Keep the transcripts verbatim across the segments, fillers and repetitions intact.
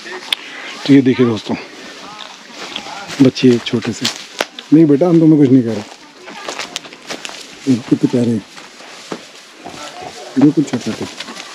तो ये देखिए दोस्तों, बच्चे छोटे से, नहीं बेटा हम तुम्हें कुछ नहीं कह रहे, कितने प्यारे जो कुछ छोटे थे।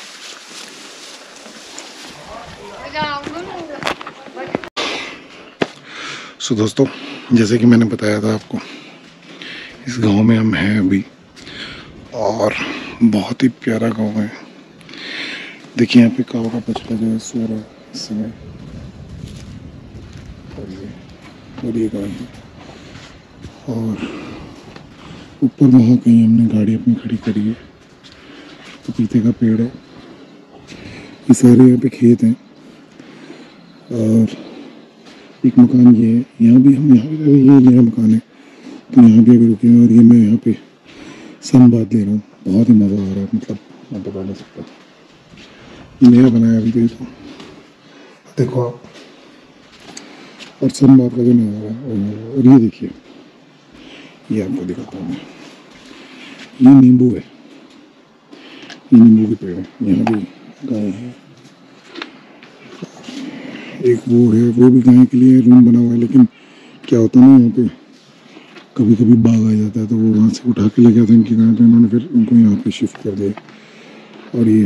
सो दोस्तों, जैसे कि मैंने बताया था आपको, इस गांव में हम हैं अभी और बहुत ही प्यारा गांव है। देखिए यहाँ पे काऊ का बछड़ा जो है सो रहा है इस समय, और ये और ये गाय है। और ऊपर वहाँ कहीं हमने गाड़ी अपनी खड़ी करी है, पपीते का पेड़ है, ये सारे यहाँ पे खेत हैं। और एक मकान ये है, यहाँ भी हम यहाँ भी ये मेरा मकान है, तो यहाँ भी अभी रुके हैं। और ये मैं यहाँ पे सनबाथ ले रहा हूँ, बहुत ही मज़ा आ रहा है, मतलब मैं बता नहीं सकता, नया बनाया अभी देखो देखो आप। और सनबाथ का जो नज़ारा है, और ये देखिए, ये आपको दिखाता हूँ मैं, ये नींबू है, ये नींबू के पेड़ है, यहाँ भी गाय है, एक वो है, वो भी गाय के लिए रूम बना हुआ है। लेकिन क्या होता है ना, यहाँ पे कभी कभी बाघ आ जाता है, तो वो वहाँ से उठा के ले गया था इनकी गाय, तो इन्होंने फिर उनको यहाँ पे शिफ्ट कर दिया। और ये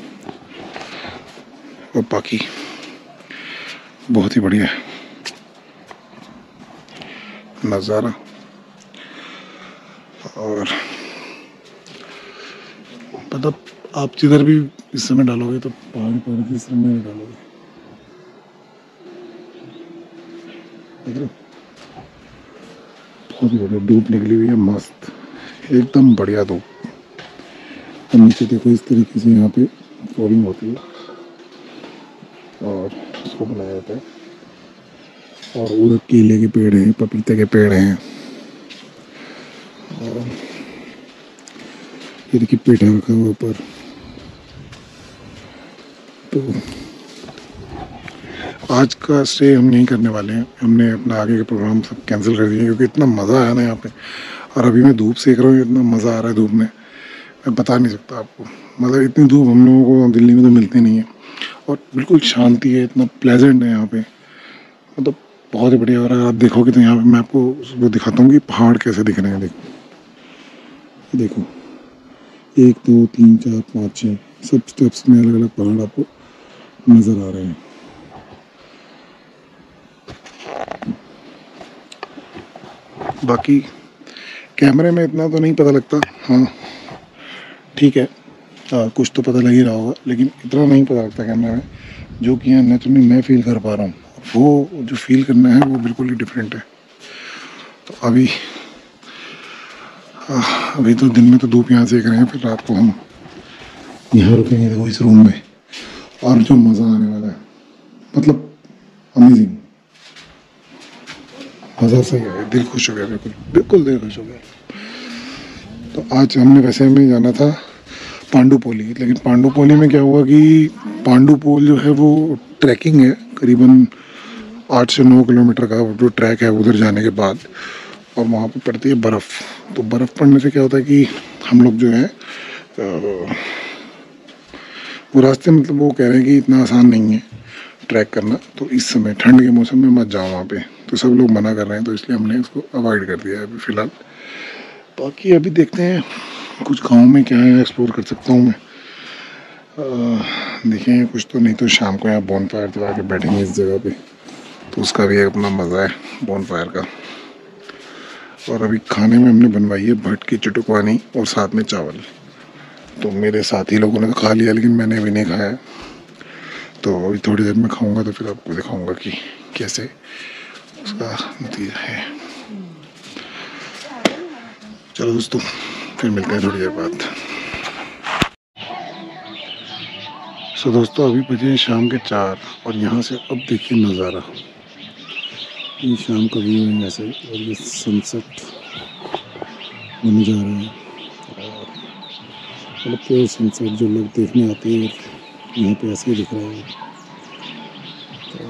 और बाकी बहुत ही बढ़िया नज़ारा। और मतलब आप जिधर भी इस समय डालोगे तो पहाड़ी पहाड़ी इस समय में डालोगे, देख लो बहुत ही बढ़िया धूप निकली हुई है, मस्त एकदम बढ़िया धूप। और नीचे देखो इस तरीके से यहाँ पे फ्लोरिंग होती है और उसको बनाया जाता है। और उधर केले के पेड़ हैं, पपीते के पेड़ हैं, और ये देखिए पेठा रखा हुआ ऊपर। तो आज का स्टे हम यहीं करने वाले हैं, हमने अपना आगे के प्रोग्राम सब कैंसिल कर दिए क्योंकि इतना मज़ा आया ना यहाँ पे। और अभी मैं धूप सेक रहा हूँ, इतना मज़ा आ रहा है धूप में, मैं बता नहीं सकता आपको। मतलब इतनी धूप हम लोगों को दिल्ली में तो मिलती नहीं है, और बिल्कुल शांति है, इतना प्लेजेंट है यहाँ पे, मतलब बहुत ही बढ़िया। और अगर आप देखोगे तो यहाँ पे मैं आपको वो दिखाता हूँ कि पहाड़ कैसे दिख रहे हैं। देखो देखो, एक दो तीन चार पाँच छः सब स्टेप्स में अलग अलग पहाड़ आपको नज़र आ रहे हैं। बाकी कैमरे में इतना तो नहीं पता लगता, हाँ ठीक है, आ, कुछ तो पता लग ही रहा होगा, लेकिन इतना नहीं पता लगता कैमरे में, जो कि यहाँ नेचुरली मैं फील कर पा रहा हूँ। वो जो फील करना है वो बिल्कुल ही डिफरेंट है। तो अभी आ, अभी तो दिन में तो धूप यहाँ सेक रहे हैं, फिर रात को हम यहाँ रुकेंगे देखो इस रूम में, और जो मज़ा आने वाला है, मतलब अमेजिंग मज़ा सही है, दिल खुश हो गया, बिल्कुल बिल्कुल दिल खुश हो गया। तो आज हमने वैसे हमें जाना था पांडुपोली, लेकिन पांडुपोली में क्या हुआ कि पांडुपोल जो है वो ट्रैकिंग है, करीबन आठ से नौ किलोमीटर का जो ट्रैक है उधर जाने के बाद, और वहाँ पे पड़ती है बर्फ़। तो बर्फ़ पड़ने से क्या होता है कि हम लोग जो है वो रास्ते, मतलब वो कह रहे हैं कि इतना आसान नहीं है ट्रैक करना, तो इस समय ठंड के मौसम में मत जाओ वहाँ पे, तो सब लोग मना कर रहे हैं, तो इसलिए हमने इसको अवॉइड कर दिया है अभी फ़िलहाल। बाकी अभी देखते हैं कुछ गाँव में क्या है, एक्सप्लोर कर सकता हूँ मैं, देखें कुछ तो, नहीं तो शाम को यहाँ बोन फायर जला के बैठेंगे इस जगह पे, तो उसका भी एक अपना मज़ा है बोन फायर का। और अभी खाने में हमने बनवाई है भट की चटुकवानी और साथ में चावल। तो मेरे साथी लोगों ने तो खा लिया, लेकिन मैंने अभी नहीं खाया, तो अभी थोड़ी देर में खाऊंगा, तो फिर आपको दिखाऊंगा कि कैसे उसका नतीजा है। चलो दोस्तों, फिर मिलते हैं थोड़ी देर बाद। सो दोस्तों, अभी बजे शाम के चार, और यहाँ से अब देखिए नज़ारा, ये शाम का व्यू है ऐसे, और ये सनसेट होने जा रहा है, और मतलब प्योर सनसेट जो लोग देखने आते हैं यहाँ पे ऐसे ही दिख रहा है। तो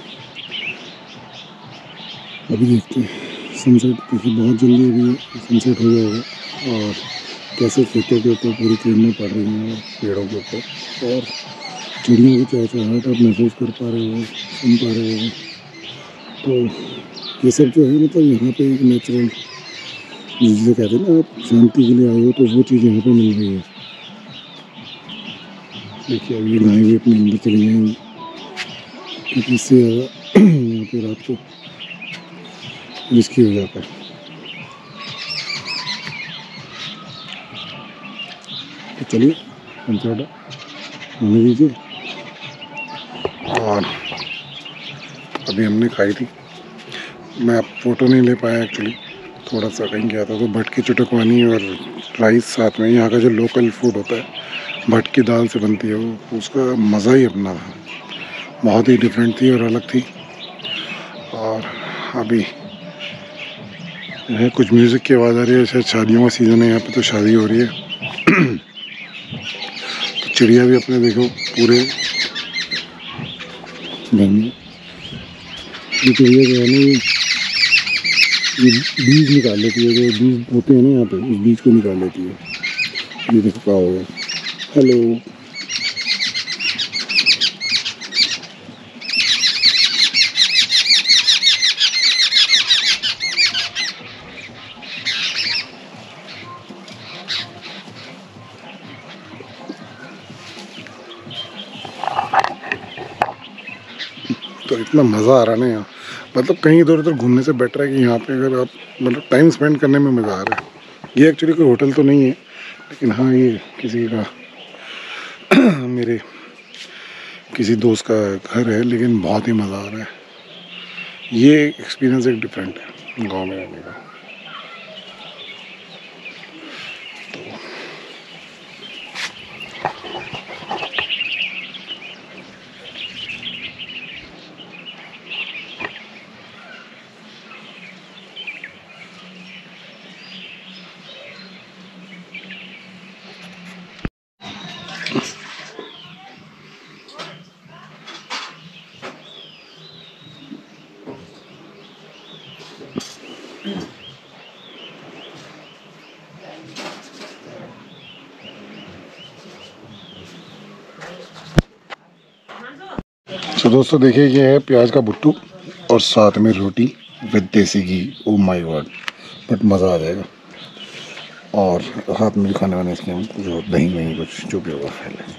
अभी देखते हैं सनसेट, देखिए बहुत जल्दी अभी सनसेट हो जाएगा, और कैसे खेतों के ऊपर पूरी किरणें पड़ रही हैं पेड़ों के ऊपर, और चिड़ियों की चहचहाहट आप महसूस कर पा रहे हो, सुन पा रहे हो। तो ये सब जो है मतलब यहाँ पे एक नेचुरल, जिसे कहते हैं ना आप शांति के लिए आए हो, तो वो चीज़ यहाँ पे मिल रही है। देखिए अभी गाय भी अपने अंदर चली जाएंगी क्योंकि इससे ज़्यादा यहाँ पे रात को रिस्की हो जाता है। तो चलिए पंचाटा होने दीजिए। और अभी हमने खाई थी, मैं अब फ़ोटो नहीं ले पाया एक्चुअली, थोड़ा सा कहीं गया था। तो भटकी चटकवानी और राइस साथ में, यहाँ का जो लोकल फूड होता है भटकी दाल से बनती है वो, उसका मज़ा ही अपना था, बहुत ही डिफरेंट थी और अलग थी। और अभी है कुछ म्यूज़िक की आवाज़ आ रही है, शायद शादियों का सीज़न है यहाँ पे, तो शादी हो रही है। तो चिड़िया भी अपने देखो पूरे घर में, ये चिड़िया जो है ना ये ये बीज निकाल लेती है, जो बीज होते हैं ना यहाँ पे, इस बीज को निकाल लेती है। ये देखो क्या हो गया। हेलो, तो इतना मज़ा आ रहा है ना यहाँ, मतलब कहीं इधर उधर घूमने से बेटर है कि यहाँ पे अगर आप मतलब टाइम स्पेंड करने में मज़ा आ रहा है। ये एक्चुअली कोई होटल तो नहीं है, लेकिन हाँ ये किसी का मेरे किसी दोस्त का घर है, लेकिन बहुत ही मज़ा आ रहा है। ये एक्सपीरियंस एक डिफरेंट है गांव में रहने का। तो दोस्तों देखिए ये है प्याज का भुट्टू और साथ में रोटी विद देसी घी। ओ माय गॉड, बट मज़ा आ जाएगा। और हाथ में खाने वाने इसके जो दही वही कुछ जो भी होगा खा लें।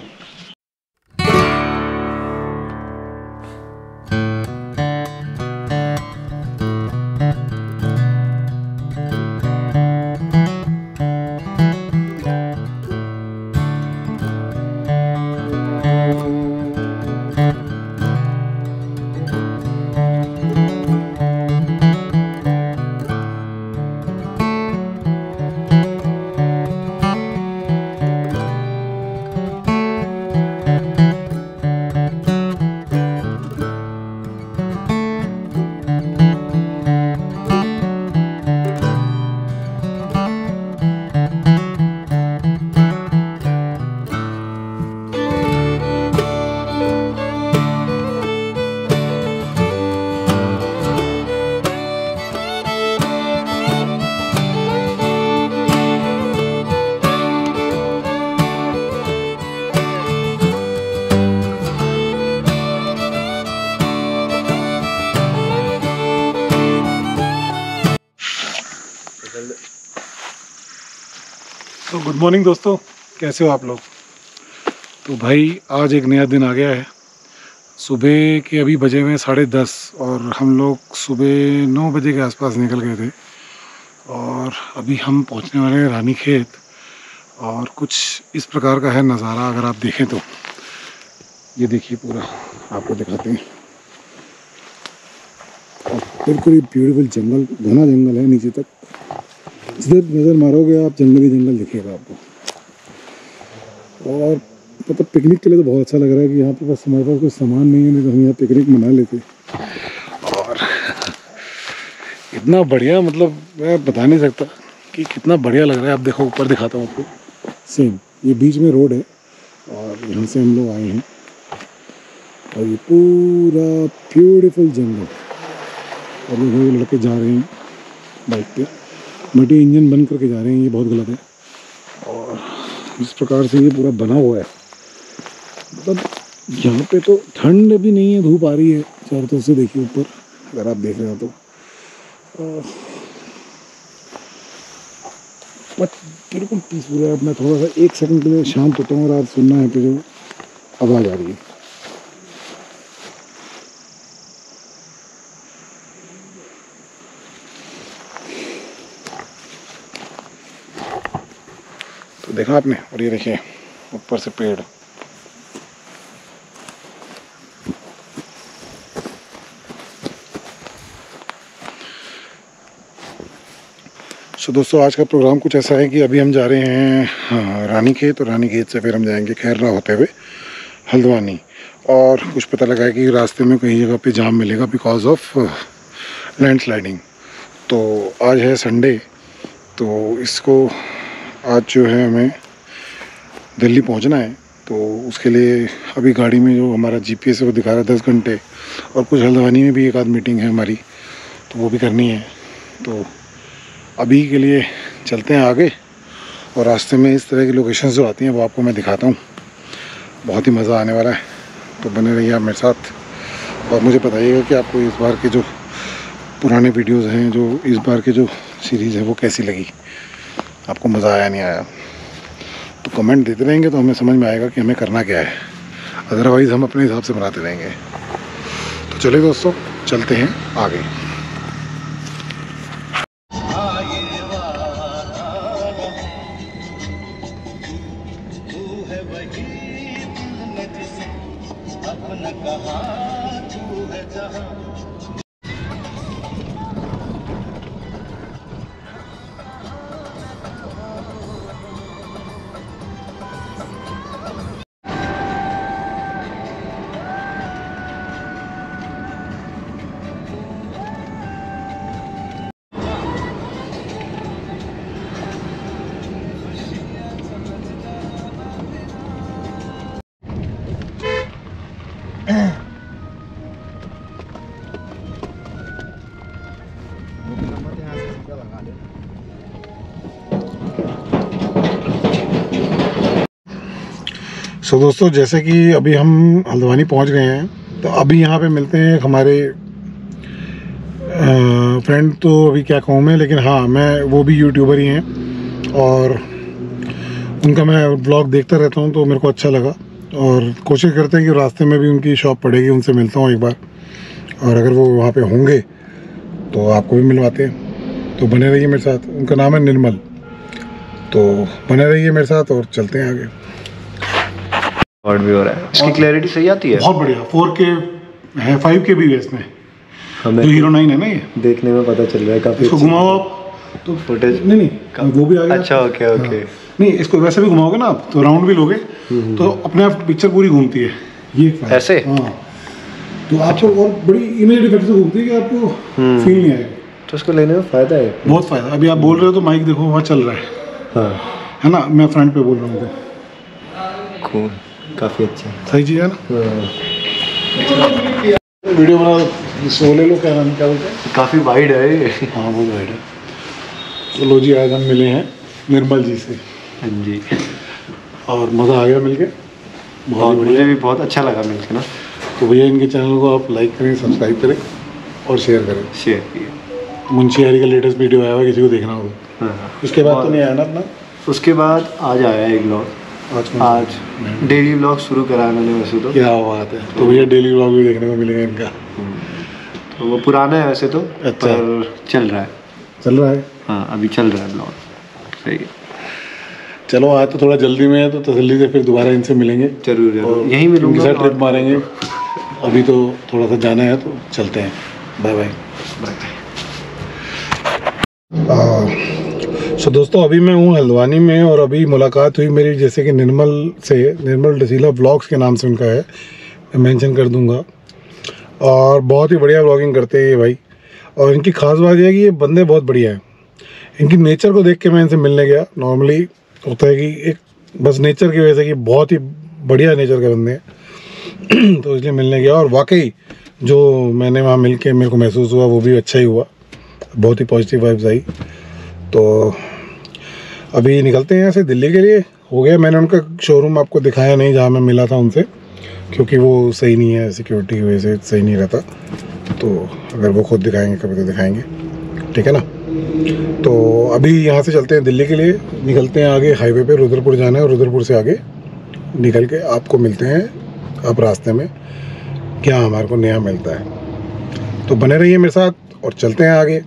तो गुड मॉर्निंग दोस्तों, कैसे हो आप लोग। तो भाई आज एक नया दिन आ गया है। सुबह के अभी बजे हुए साढ़े दस और हम लोग सुबह नौ बजे के आसपास निकल गए थे और अभी हम पहुंचने वाले हैं रानी खेत। और कुछ इस प्रकार का है नज़ारा, अगर आप देखें तो ये देखिए पूरा आपको दिखाते हैं। और बिल्कुल ही ब्यूटीफुल जंगल, घना जंगल है नीचे तक। जिधर नज़र मारोगे आप जंगली जंगल दिखेगा आपको। और मतलब पिकनिक के लिए तो बहुत अच्छा लग रहा है कि यहाँ पे बस हमारे पास कोई सामान नहीं है, नहीं तो हम यहाँ पिकनिक मना लेते। और इतना बढ़िया, मतलब मैं बता नहीं सकता कि कितना बढ़िया लग रहा है। आप देखो ऊपर दिखाता हूँ आपको, सेम ये बीच में रोड है और यहाँ से हम लोग आए हैं और ये पूरा ब्यूटीफुल जंगल। और ये लड़के जा रहे हैं बाइक पे, बट ये इंजन बंद करके जा रहे हैं, ये बहुत गलत है। और इस प्रकार से ये पूरा बना हुआ है, मतलब यहाँ पे तो ठंड भी नहीं है, धूप आ रही है चारों तरफ से। देखिए ऊपर अगर आप देख रहे हो तो बट बिल्कुल पीसफुल है। अब मैं थोड़ा सा एक सेकंड के लिए शांत होता हूँ और आप सुनना है कि जो आवाज़ आ रही है। तो देखा आपने, और ये देखिए ऊपर से पेड़। तो दोस्तों आज का प्रोग्राम कुछ ऐसा है कि अभी हम जा रहे हैं हाँ, रानीखेत, और रानीखेत से फिर हम जाएंगे खैररा होते हुए हल्द्वानी। और कुछ पता लगा है कि रास्ते में कई जगह पे जाम मिलेगा बिकॉज ऑफ लैंडस्लाइडिंग। तो आज है संडे, तो इसको आज जो है हमें दिल्ली पहुंचना है। तो उसके लिए अभी गाड़ी में जो हमारा जीपीएस है वो दिखा रहा है दस घंटे, और कुछ हल्द्वानी में भी एक आध मीटिंग है हमारी, तो वो भी करनी है। तो अभी के लिए चलते हैं आगे, और रास्ते में इस तरह की लोकेशंस जो आती हैं वो आपको मैं दिखाता हूँ। बहुत ही मज़ा आने वाला है, तो बने रहिए आप मेरे साथ। और मुझे बताइएगा कि आपको इस बार के जो पुराने वीडियोस हैं, जो इस बार के जो सीरीज़ है वो कैसी लगी, आपको मज़ा आया नहीं आया। तो कमेंट देते रहेंगे तो हमें समझ में आएगा कि हमें करना क्या है, अदरवाइज़ हम अपने हिसाब से बनाते रहेंगे। तो चलिए दोस्तों, चलते हैं आगे। सो so, दोस्तों जैसे कि अभी हम हल्द्वानी पहुंच गए हैं, तो अभी यहाँ पे मिलते हैं हमारे फ्रेंड। तो अभी क्या कहूँ मैं, लेकिन हाँ मैं वो भी यूट्यूबर ही हैं और उनका मैं ब्लॉग देखता रहता हूँ, तो मेरे को अच्छा लगा। और कोशिश करते हैं कि रास्ते में भी उनकी शॉप पड़ेगी, उनसे मिलता हूँ एक बार, और अगर वो वहाँ पे होंगे तो आपको भी मिलवाते हैं। तो बने रहिए मेरे साथ। उनका नाम है निर्मल। तो बने रहिए मेरे साथ और चलते हैं आगे। और भी हो रहा है, इसकी क्लैरिटी सही आती है, बहुत बढ़िया। फोर के है, फाइव के भी है इसमें, हमें जो हीरो नाइन है ना, ये देखने में पता चल रहा है काफी। इसको घुमाओ आप तो फुटेज नहीं नहीं वो भी आ गया। अच्छा ओके ओके। नहीं, इसको वैसे भी घुमाओगे ना आप, तो राउंड भी लोगे तो अपने आप पिक्चर पूरी घूमती है ये ऐसे। हाँ, तो आपको और बड़ी इमेज इफेक्ट से घूमती है कि आपको फील नहीं आएगा। तो इसको लेने में फायदा है, बहुत फायदा। अभी आप बोल रहे हो तो माइक देखो वहाँ चल रहा है, हाँ है ना, मैं फ्रंट पे बोल रहा हूँ। कूल, काफी अच्छा सही चीज़ है ना। वीडियो बना सोले लो, क्या नाम क्या बोलते हैं, काफी वाइड है ये। हाँ बहुत वाइड है। तो लो जी, आज हम मिले हैं निर्मल जी से। हाँ जी, और मज़ा आ गया मिलके, बहुत मुझे भी बहुत अच्छा लगा मिलके ना। तो भैया इनके चैनल को आप लाइक करें, सब्सक्राइब करें और शेयर करें। शेयर किए। मुंशियारी का लेटेस्ट वीडियो आया हुआ, किसी को देखना होगा। हाँ, उसके बाद तो नहीं आया ना अपना। उसके बाद आज आया एक ब्लॉग, आज आज डेली ब्लॉग शुरू करा है मैंने वैसे तो। क्या बात है। तो भैया डेली ब्लॉग भी देखने को मिलेगा इनका। तो वो पुराना है वैसे तो, अच्छा। पर चल रहा है, चल रहा है। हाँ अभी चल रहा है ब्लॉग, सही है। चलो आज तो थोड़ा जल्दी में है, तो तसल्ली से फिर दोबारा इनसे मिलेंगे। जरूर जरूर, और यहीं मिलूंगा, इनके साथ ट्रिप मारेंगे। अभी तो थोड़ा सा जाना है, तो चलते हैं। Bye bye bye. सो दोस्तों अभी मैं हूँ हल्द्वानी में, और अभी मुलाकात हुई मेरी जैसे कि निर्मल से। निर्मल डसीला ब्लॉग्स के नाम से उनका है, मैं मेंशन कर दूंगा। और बहुत ही बढ़िया ब्लॉगिंग करते हैं ये भाई। और इनकी खास बात यह है कि ये बंदे बहुत बढ़िया हैं। इनकी नेचर को देख के मैं इनसे मिलने गया। नॉर्मली होता है कि एक बस नेचर की वजह से कि बहुत ही बढ़िया नेचर के बंदे हैं तो इसलिए मिलने गया। और वाकई जो मैंने वहाँ मिल के मेरे को महसूस हुआ वो भी अच्छा ही हुआ, बहुत ही पॉजिटिव वाइब्स आई। तो अभी निकलते हैं यहाँ से दिल्ली के लिए। हो गया, मैंने उनका शोरूम आपको दिखाया नहीं जहाँ मैं मिला था उनसे, क्योंकि वो सही नहीं है, सिक्योरिटी की वजह से सही नहीं रहता। तो अगर वो खुद दिखाएंगे कभी तो दिखाएंगे, ठीक है ना। तो अभी यहाँ से चलते हैं दिल्ली के लिए, निकलते हैं आगे हाईवे पे, रुद्रपुर जाना है और रुद्रपुर से आगे निकल के आपको मिलते हैं अब रास्ते में क्या हमारे को नया मिलता है। तो बने रहिए मेरे साथ और चलते हैं आगे।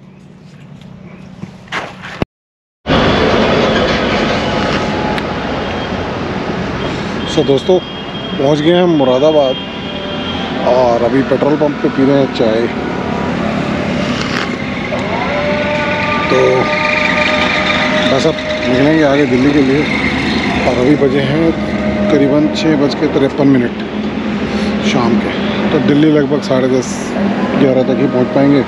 सो दोस्तों पहुंच गए हम मुरादाबाद और अभी पेट्रोल पंप पे पी रहे हैं चाय। तो बस अब निकलेंगे आगे दिल्ली के लिए और अभी बजे हैं करीबन छः बज के तिरपन मिनट शाम के। तो दिल्ली लगभग साढ़े दस ग्यारह तक ही पहुंच पाएंगे।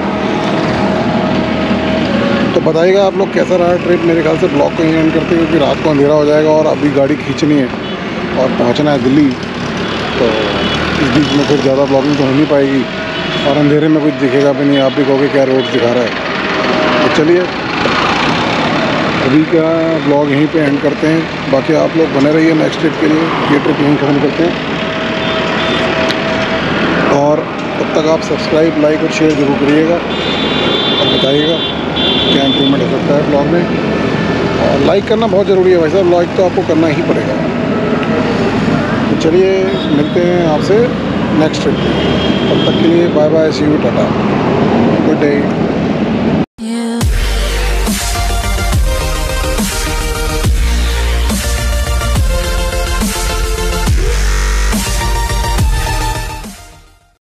तो बताइएगा आप लोग कैसा रहा ट्रिप। मेरे ख्याल से ब्लॉग को ही एंड करते हैं क्योंकि रात को अंधेरा हो जाएगा और अभी गाड़ी खींचनी है और पहुंचना है दिल्ली। तो इस बीच में कुछ ज़्यादा ब्लॉगिंग तो हो नहीं पाएगी और अंधेरे में कुछ दिखेगा भी नहीं, आप भी कहोगे क्या रोड दिखा रहा है। तो चलिए अभी का ब्लॉग यहीं पे एंड करते हैं। बाकी आप लोग बने रहिए नेक्स्ट ट्रिप के लिए, ये ट्रिप यहीं ख़त्म करते हैं। और तब तक आप सब्सक्राइब, लाइक और शेयर ज़रूर करिएगा और बताइएगा क्या इम्प्रूवमेंट हो सकता है ब्लॉग में। और लाइक करना बहुत ज़रूरी है भाई साहब, लाइक तो आपको करना ही पड़ेगा। तो चलिए मिलते हैं आपसे नेक्स्ट ट्रिप। तब तक के लिए bye bye, see you, tata, good day.